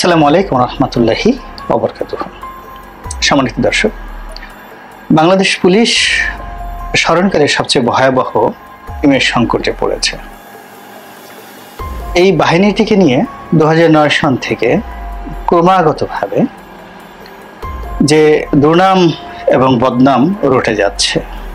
আসসালামু আলাইকুম রহমতুল্লাহি ওয়া বারাকাতুহু। সম্মানিত দর্শক, বাংলাদেশ পুলিশ স্মরণকালে সবচেয়ে ভয়াবহ ইমেজ সংকটে পড়েছে। এই বাহিনীটিকে নিয়ে 2009 সন থেকে ক্রমাগতভাবে যে দুর্নাম এবং বদনাম রটে যাচ্ছে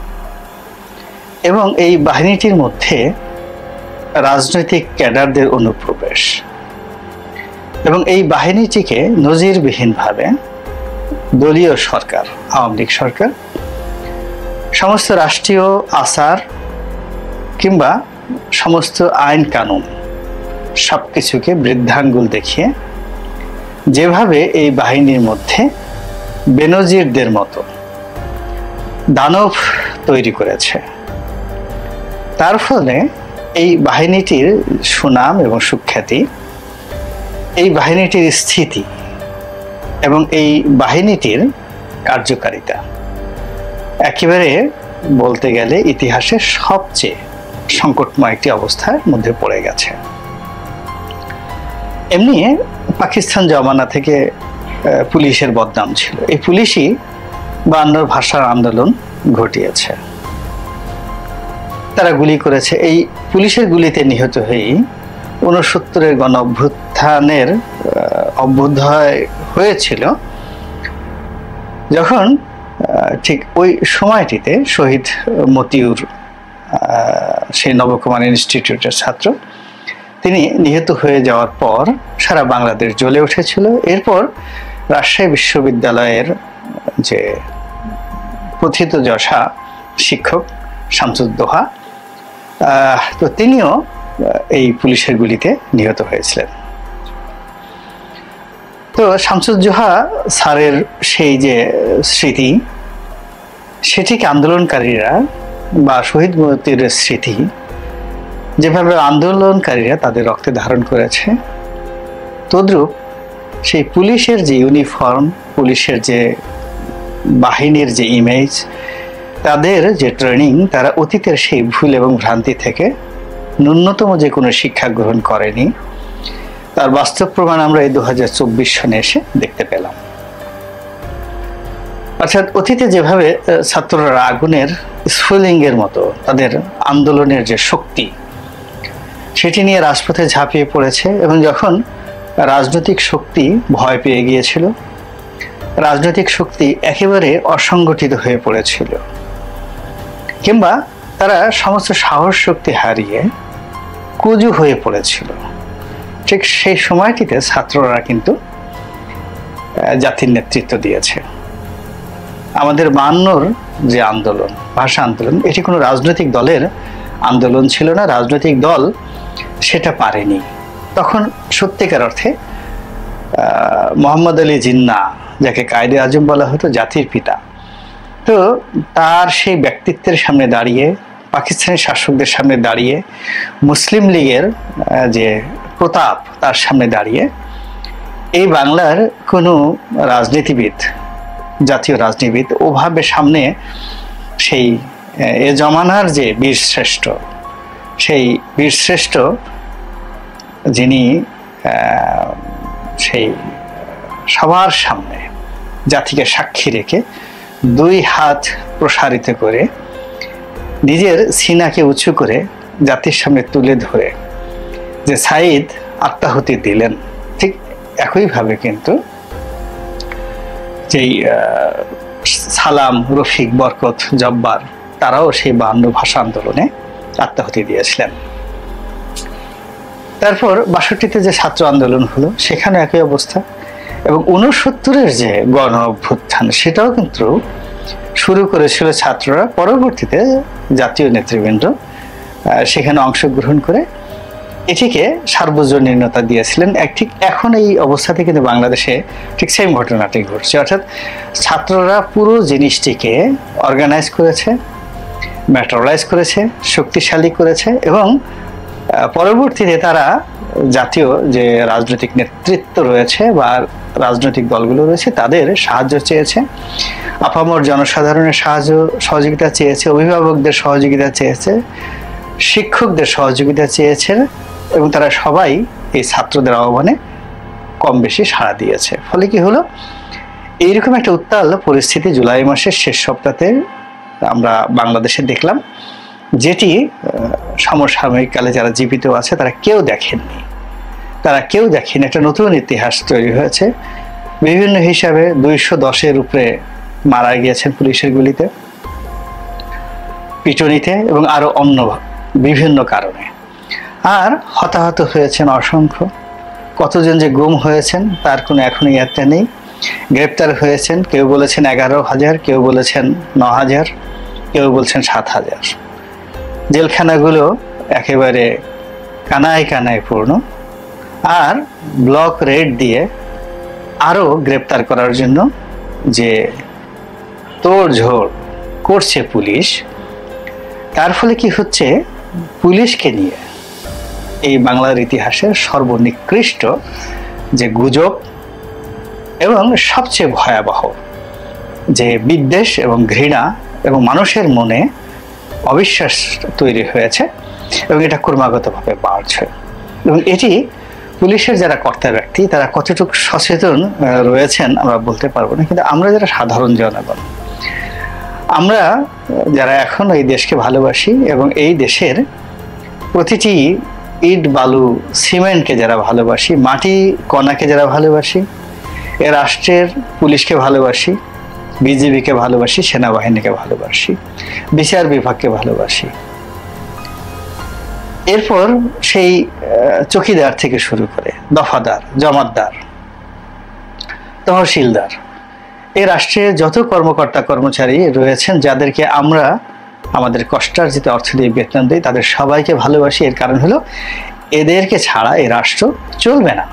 এবং এই বাহিনীটির মধ্যে রাজনৈতিক ক্যাডারদের অনুপ্রবেশ এবং এই বাহিনীটিকে নজিরবিহীনভাবে দলীয় সরকার, আওয়ামী লীগ সরকার, সমস্ত রাষ্ট্রীয় আচার কিংবা সমস্ত আইন কানুন সবকিছুকে বৃদ্ধাঙ্গুল দেখিয়ে যেভাবে এই বাহিনীর মধ্যে বেনজিরদের মতো দানব তৈরি করেছে, তার ফলে এই বাহিনীটির সুনাম এবং সুখ্যাতি, এই বাহিনীটির স্থিতি এবং এই বাহিনীটির কার্যকারিতা একেবারে বলতে গেলে ইতিহাসের সবচেয়ে সংকটময় একটি অবস্থার মধ্যে পড়ে গেছে। এমনি পাকিস্তান জমানা থেকে পুলিশের বদনাম ছিল। এই পুলিশই 52 ভাষার আন্দোলন ঘটিয়েছে, তারা গুলি করেছে। এই পুলিশের গুলিতে নিহত হয়েই 69-এর গণ অভ্যুত্থানের অভ্যুদয় হয়েছিল, যখন ঠিক ওই সময়টিতে শহীদ মতিউর, সেই নবকুমার ইনস্টিটিউটের ছাত্র, তিনি নিহত হয়ে যাওয়ার পর সারা বাংলাদেশ জ্বলে উঠেছিল। এরপর রাজশাহী বিশ্ববিদ্যালয়ের যে প্রথিতযশা শিক্ষক শামসুদ্দোহা, তো তিনিও এই পুলিশের গুলিতে নিহত হয়েছিলেন। তো শামসুজ্জোহা স্যারের সেই যে স্মৃতি, সেটিকে আন্দোলনকারীরা বা শহীদ মতিউরের স্মৃতি যেভাবে আন্দোলনকারীরা তাদের রক্তে ধারণ করেছে, তদ্রূপ সেই পুলিশের যে ইউনিফর্ম, পুলিশের যে বাহিনীর যে ইমেজ, তাদের যে ট্রেনিং, তারা অতীতের সেই ভুল এবং ভ্রান্তি থেকে ন্যূনতম যে কোনো শিক্ষা গ্রহণ করেনি, তার বাস্তব প্রমাণ আমরা এই 2024 সনে এসে দেখতে পেলাম। অর্থাৎ অতীতে যেভাবে ছাত্ররা আগুনের স্ফুলিঙ্গের মতো তাদের আন্দোলনের যে শক্তি, সেটি নিয়ে রাজপথে ঝাঁপিয়ে পড়েছে এবং যখন রাজনৈতিক শক্তি ভয় পেয়ে গিয়েছিল, রাজনৈতিক শক্তি একেবারে অসংগঠিত হয়ে পড়েছিল, কিংবা তারা সমস্ত সাহস শক্তি হারিয়ে কুজু হয়ে পড়েছিল, ঠিক সেই সময়টিতে ছাত্ররা কিন্তু জাতির নেতৃত্ব দিয়েছে। আমাদের 52-র যে আন্দোলন, ভাষা আন্দোলন, এটি কোনো রাজনৈতিক দলের আন্দোলন ছিল না। রাজনৈতিক দল সেটা পারেনি। তখন সত্যিকার অর্থে মোহাম্মদ আলী জিন্নাহ, যাকে কায়েদে আজম বলা হতো, জাতির পিতা, তো তার সেই ব্যক্তিত্বের সামনে দাঁড়িয়ে, পাকিস্তানি শাসকদের সামনে দাঁড়িয়ে, মুসলিম লীগের যে প্রতাপ, তার সামনে দাঁড়িয়ে এই বাংলার কোনো রাজনীতিবিদ, জাতীয় রাজনীতিবিদ ওভাবে সামনে সেই এ জমানার যে বীরশ্রেষ্ঠ, সেই বীরশ্রেষ্ঠ যিনি সেই সবার সামনে জাতিকে সাক্ষী রেখে 2 হাত প্রসারিত করে নিজের সিনাকে উঁচু করে জাতির সামনে তুলে ধরে যে সাঈদ আত্মাহুতি দিলেন, ঠিক একইভাবে কিন্তু যেই সালাম, রফিক, বরকত, জব্বার, তারাও সেই 52 ভাষা আন্দোলনে আত্মাহুতি দিয়েছিলেন। তারপর 62-তে যে ছাত্র আন্দোলন হলো, সেখানে একই অবস্থা। এবং 69-এর যে গণ অভ্যুত্থান, সেটাও কিন্তু শুরু করেছিল ছাত্ররা। পরবর্তীতে জাতীয় নেতৃবৃন্দ সেখানে অংশগ্রহণ করে এটিকে সার্বজনীনতা দিয়েছিলেন। ঠিক এখন এই অবস্থাতে কিন্তু বাংলাদেশে ঠিক সেম ঘটনাটি ঘটছে। অর্থাৎ ছাত্ররা পুরো জিনিসটিকে অর্গানাইজ করেছে, ম্যাটারালাইজ করেছে, শক্তিশালী করেছে এবং পরবর্তীতে তারা জাতীয় যে রাজনৈতিক নেতৃত্ব রয়েছে বা রাজনৈতিক দলগুলো রয়েছে, তাদের সাহায্য চেয়েছে, আপামর জনসাধারণের সহযোগিতা চেয়েছে, অভিভাবকদের সহযোগিতা চেয়েছে, শিক্ষকদের সহযোগিতা চেয়েছে এবং তারা সবাই এই ছাত্রদের আহ্বানে কম বেশি সাড়া দিয়েছে। ফলে কি হলো, এইরকম একটা উত্তাল পরিস্থিতি জুলাই মাসের শেষ সপ্তাহে আমরা বাংলাদেশে দেখলাম, যেটি সমসাময়িক কালে যারা জীবিত আছে তারা কেউ দেখেননি, একটা নতুন ইতিহাস তৈরি হয়েছে। বিভিন্ন হিসাবে 210-এর উপরে মারা গিয়েছেন পুলিশের গুলিতে, পিটুনিতে এবং আরো অন্য বিভিন্ন কারণে। আর হতাহত হয়েছেন অসংখ্য। কতজন যে গুম হয়েছেন তার কোনো এখনো ইয়াত্রা নেই। গ্রেপ্তার হয়েছেন, কেউ বলেছেন 11,000, কেউ বলেছেন 9,000, কেউ বলছেন 7,000। জেলখানাগুলো একেবারে কানায় কানায় পূর্ণ। আর ব্লক রেড দিয়ে আরো গ্রেপ্তার করার জন্য যে তোড়ঝোড় করছে পুলিশ, তার ফলে কি হচ্ছে, পুলিশকে নিয়ে এই বাংলার ইতিহাসের সর্বনিকৃষ্ট যে গুজব এবং সবচেয়ে ভয়াবহ যে বিদ্বেষ এবং ঘৃণা এবং মানুষের মনে অবিশ্বাস তৈরি হয়েছে এবং এটা ক্রমাগতভাবে বাড়ছে। এবং এটি পুলিশের যারা কর্তা ব্যক্তি তারা কতটুকু সচেতন রয়েছেন আমরা বলতে পারবো না, কিন্তু আমরা যারা সাধারণ জনগণ, আমরা যারা এখন এই দেশকে ভালোবাসি এবং এই দেশের প্রতিটি ইট বালু সিমেন্টকে যারা ভালোবাসি, মাটি কণাকে যারা ভালোবাসি, এ রাষ্ট্রের পুলিশকে ভালোবাসি, বিজিবিকে ভালোবাসি, সেনাবাহিনীকে ভালোবাসি, বিচার বিভাগকে ভালোবাসি, এরপর সেই চকিদার থেকে শুরু করে দফাদার, জমাতদার, তহসিলদার, এই রাষ্ট্রের যত কর্মকর্তা কর্মচারী রয়েছেন যাদেরকে আমরা আমাদের কষ্টার্জিত অর্থ দিয়ে বেতন দিই, তাদের সবাইকে ভালোবাসি। এর কারণ হলো এদেরকে ছাড়া এই রাষ্ট্র চলবে না,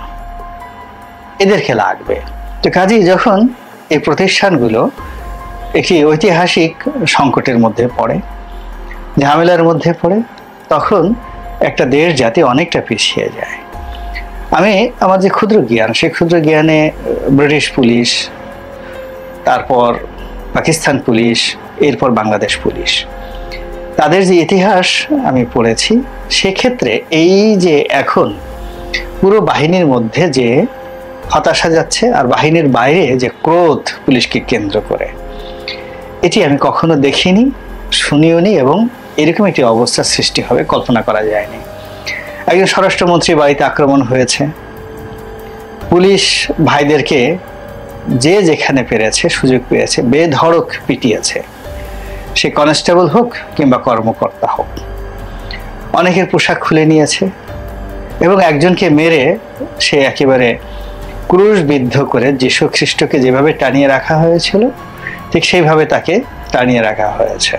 এদেরকে লাগবে। তো কাজেই যখন এই প্রতিষ্ঠানগুলো একটি ঐতিহাসিক সংকটের মধ্যে পড়ে, ঝামেলার মধ্যে পড়ে, তখন একটা দেশ জাতি অনেকটা পিছিয়ে যায়। আমি আমার যে ক্ষুদ্র জ্ঞান, সেই ক্ষুদ্র জ্ঞানে ব্রিটিশ পুলিশ, তারপর পাকিস্তান পুলিশ, এরপর বাংলাদেশ পুলিশ, তাদের যে ইতিহাস আমি পড়েছি, সেক্ষেত্রে এই যে এখন পুরো বাহিনীর মধ্যে যে হতাশা যাচ্ছে আর বাহিনীর বাইরে যে ক্রোধ পুলিশকে কেন্দ্র করে, এটি আমি কখনো দেখিনি, শুনিওনি এবং এরকম একটি অবস্থার সৃষ্টি হবে কল্পনা করা যায়নি। একজন স্বরাষ্ট্রমন্ত্রী বাড়িতে আক্রমণ হয়েছে, পুলিশ ভাইদেরকে যে যেখানে পেরেছে সুযোগ পেয়েছে বেধড়ক পিটিয়েছে, সে কনস্টেবল হোক কিংবা কর্মকর্তা হোক। অনেকের পোশাক খুলে নিয়েছে এবং একজনকে মেরে সে একেবারে ক্রুশবিদ্ধ করে যীশু খ্রিস্টকে যেভাবে টানিয়ে রাখা হয়েছিল ঠিক সেইভাবে তাকে টানিয়ে রাখা হয়েছে।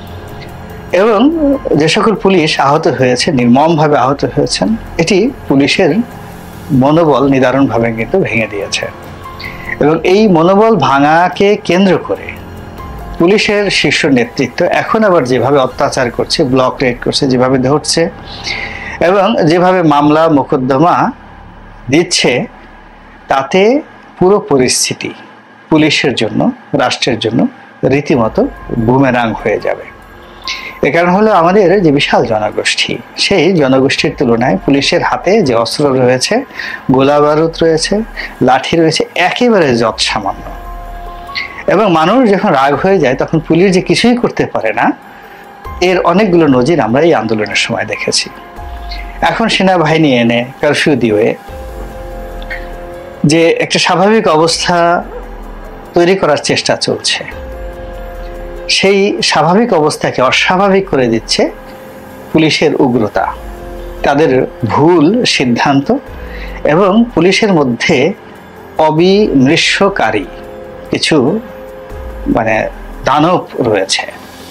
এবং যে সকল পুলিশ আহত হয়েছে, নির্মমভাবে আহত হয়েছেন, এটি পুলিশের মনোবল নিদারুণভাবে কিন্তু ভেঙে দিয়েছে। এবং এই মনোবল ভাঙাকে কেন্দ্র করে পুলিশের শীর্ষ নেতৃত্ব এখন আবার যেভাবে অত্যাচার করছে, ব্লক রেড করছে, যেভাবে ধরছে এবং যেভাবে মামলা মোকদ্দমা দিচ্ছে, তাতে পুরো পরিস্থিতি পুলিশের জন্য, রাষ্ট্রের জন্য রীতিমতো বুমেরাং হয়ে যাবে। এ কারণ হলো আমাদের যে বিশাল জনগোষ্ঠী, সেই জনগোষ্ঠীর তুলনায় পুলিশের হাতে যে অস্ত্র রয়েছে, গোলা বারুদ রয়েছে, লাঠি রয়েছে, একেবারে যৎ সামান্য। এবং মানুষ যখন রাগ হয়ে যায় তখন পুলিশ যে কিছুই করতে পারে না, এর অনেকগুলো নজির আমরা এই আন্দোলনের সময় দেখেছি। এখন সেনাবাহিনী এনে কারফিউ দিয়ে যে একটা স্বাভাবিক অবস্থা তৈরি করার চেষ্টা চলছে, সেই স্বাভাবিক অবস্থাকে অস্বাভাবিক করে দিচ্ছে পুলিশের উগ্রতা, তাদের ভুল সিদ্ধান্ত এবং পুলিশের মধ্যে অবিমৃষ্যকারী কিছু দানব রয়েছে,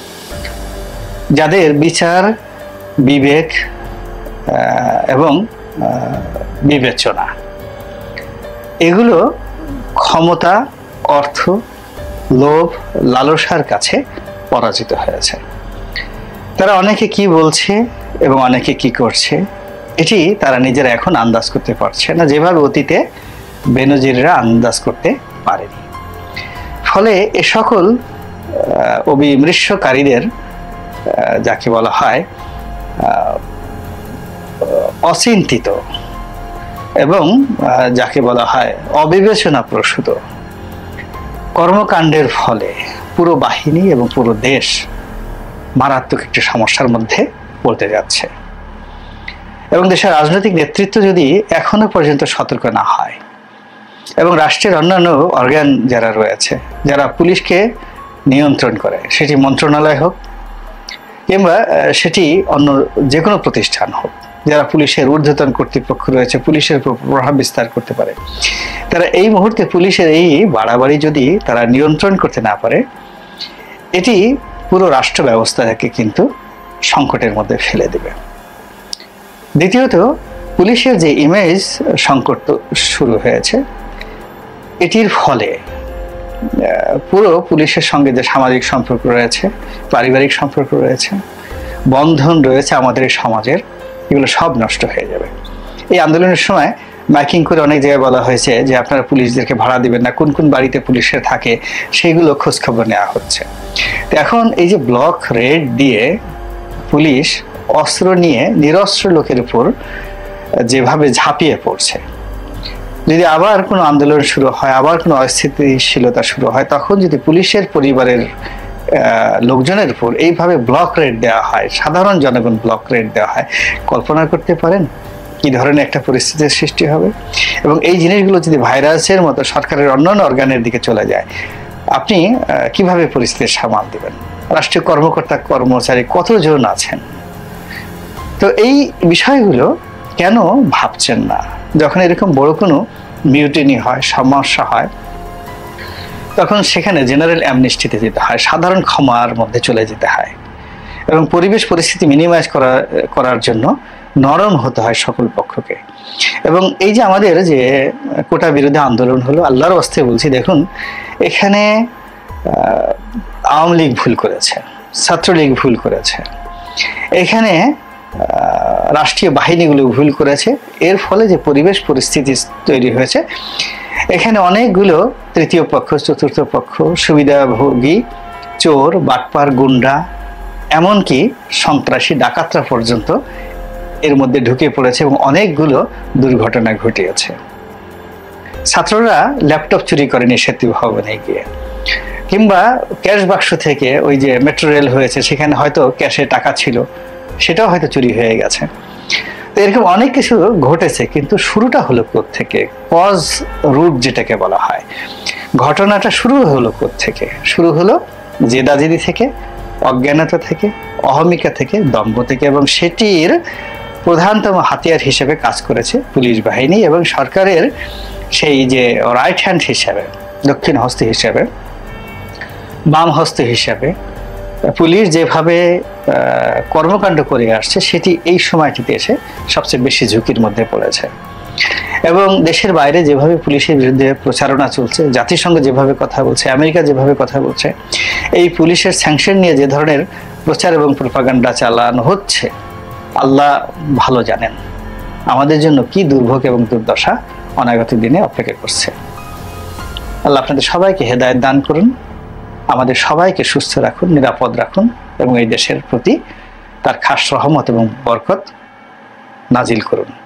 যাদের বিচার, বিবেক এবং বিবেচনা এগুলো ক্ষমতা, অর্থ, লোভ, লালসার কাছে পরাজিত হয়েছে। তারা অনেকে কি বলছে এবং অনেকে কি করছে, এটি তারা নিজেরা এখন আন্দাজ করতে পারছে না, যেভাবে অতীতে বেনজিররা আন্দাজ করতে পারেনি। ফলে এ সকল অবিমৃষ্যকারীদের, যাকে বলা হয় অচিন্তিত এবং যাকে বলা হয় অবিবেচনা প্রসূত কর্মকাণ্ডের ফলে পুরো বাহিনী এবং পুরো দেশ মারাত্মক একটি সমস্যার মধ্যে পড়তে যাচ্ছে। এবং দেশের রাজনৈতিক নেতৃত্ব যদি এখনো পর্যন্ত সতর্ক না হয় এবং রাষ্ট্রের অন্যান্য অর্গান যারা রয়েছে, যারা পুলিশকে নিয়ন্ত্রণ করে, সেটি মন্ত্রণালয় হোক কিংবা সেটি অন্য যে কোনো প্রতিষ্ঠান হোক, যারা পুলিশের ঊর্ধ্বতন কর্তৃপক্ষ রয়েছে, পুলিশের উপর প্রভাব বিস্তার করতে পারে, তারা এই মুহূর্তে পুলিশের এই বাড়াবাড়ি যদি তারা নিয়ন্ত্রণ করতে না পারে, এটি পুরো রাষ্ট্র ব্যবস্থাকে কিন্তু সংকটের মধ্যে ফেলে দেবে। দ্বিতীয়ত, পুলিশের যে ইমেজ সংকট শুরু হয়েছে, এটির ফলে পুরো পুলিশের সঙ্গে যে সামাজিক সম্পর্ক রয়েছে, পারিবারিক সম্পর্ক রয়েছে, বন্ধন রয়েছে আমাদের এই সমাজের, এগুলো সব নষ্ট হয়ে যাবে। এই আন্দোলনের সময় মাইকিং করে অনেক জায়গায় বলা হয়েছে যে আপনারা পুলিশদেরকে ভাড়া দিবেন না, কোন কোন বাড়িতে পুলিশের থাকে সেইগুলো খোঁজখবর নেওয়া হচ্ছে। তো এখন এই যে ব্লক রেড দিয়ে পুলিশ অস্ত্র নিয়ে নিরস্ত্র লোকের উপর যেভাবে ঝাঁপিয়ে পড়ছে, যদি আবার কোনো আন্দোলন শুরু হয়, আবার কোনো অস্থিতিশীলতা শুরু হয়, তখন যদি পুলিশের পরিবারের লোকজনের উপর এইভাবে ব্লক রেড দেওয়া হয়, সাধারণ জনগণ ব্লক রেড দেওয়া হয়, কল্পনা করতে পারেন কি ধরনের একটা পরিস্থিতির সৃষ্টি হবে? এবং এই জিনিসগুলো যদি ভাইরাসের মতো সরকারের অন্যান্য অর্গানের দিকে চলে যায়, আপনি কিভাবে পরিস্থিতির সামাল দেবেন? রাষ্ট্রীয় কর্মকর্তা কর্মচারী কতজন আছেন? তো এই বিষয়গুলো কেন ভাবছেন না? যখন এরকম বড় কোনো মিউটিনি হয়, সমস্যা হয়, তখন সেখানে জেনারেল অ্যামনিস্টিতে যেতে হয়, সাধারণ ক্ষমার মধ্যে চলে যেতে হয় এবং পরিবেশ পরিস্থিতি মিনিমাইজ করার জন্য নরম হতে হয় সকল পক্ষকে। এবং এই যে আমাদের যে কোটা বিরোধী আন্দোলন হলো, আল্লাহর ওয়াস্তে বলছি, দেখুন এখানে আওয়ামী লীগ ভুল করেছে, ছাত্রলীগ ভুল করেছে, এখানে রাষ্ট্রীয় বাহিনীগুলো ভুল করেছে। এর ফলে যে পরিবেশ পরিস্থিতি তৈরি হয়েছে, এখানে অনেকগুলো তৃতীয় পক্ষ, চতুর্থ পক্ষ, সুবিধাভোগী, চোর, বাটপার, গুন্ডা, এমনকি সন্ত্রাসী, ডাকাতরা পর্যন্ত এর মধ্যে ঢুকে পড়েছে এবং অনেকগুলো দুর্ঘটনা ঘটিয়েছে। ছাত্ররা ল্যাপটপ চুরি করেনি সেতু ভবনে গিয়ে, কিংবা ক্যাশ বাক্স থেকে ওই যে মেট্রো রেল হয়েছে সেখানে হয়তো ক্যাশে টাকা ছিল, সেটাও হয়তো চুরি হয়ে গেছে। তো এরকম অনেক কিছু ঘটেছে, কিন্তু শুরুটা হলো কোত্থেকে? কজ রুট যেটাকে বলা হয়, ঘটনাটা শুরু হলো কোত্থেকে? শুরু হলো জেদাজেদি থেকে, অজ্ঞানতা থেকে, অহমিকা থেকে, দম্ভ থেকে, এবং সেটির প্রধানতম হাতিয়ার হিসেবে কাজ করেছে পুলিশ বাহিনী এবং সরকারের সেই যে রাইট হ্যান্ড হিসাবে, দক্ষিণ হস্ত হিসাবে, বাম হস্ত হিসাবে পুলিশ যেভাবে কর্মকাণ্ড করে আসছে, সেটি এই সময়টিতে এসে সবচেয়ে বেশি ঝুঁকির মধ্যে পড়েছে। এবং দেশের বাইরে যেভাবে পুলিশের বিরুদ্ধে প্রচারণা চলছে, জাতিসংঘ যেভাবে কথা বলছে, আমেরিকা যেভাবে কথা বলছে, এই পুলিশের স্যাংশন নিয়ে যে ধরনের প্রচার এবং প্রোপাগান্ডা চালানো হচ্ছে, আল্লাহ ভালো জানেন আমাদের জন্য কি দুর্ভোগ এবং দুর্দশা অনাগত দিনে অপেক্ষা করছে। আল্লাহ আপনাদের সবাইকে হেদায়েত দান করুন, আমাদের সবাইকে সুস্থ রাখুন, নিরাপদ রাখুন এবং এই দেশের প্রতি তার খাস রহমত এবং বরকত নাজিল করুন।